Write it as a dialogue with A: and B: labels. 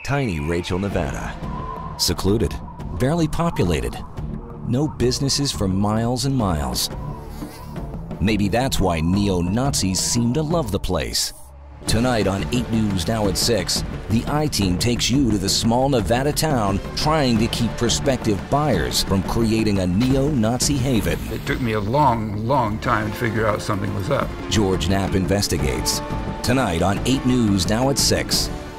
A: Tiny Rachel, Nevada. Secluded, barely populated. No businesses for miles and miles. Maybe that's why neo-Nazis seem to love the place. Tonight on 8 News Now at 6, the I-Team takes you to the small Nevada town trying to keep prospective buyers from creating a neo-Nazi haven.
B: It took me a long time to figure out something was up.
A: George Knapp investigates. Tonight on 8 News Now at 6.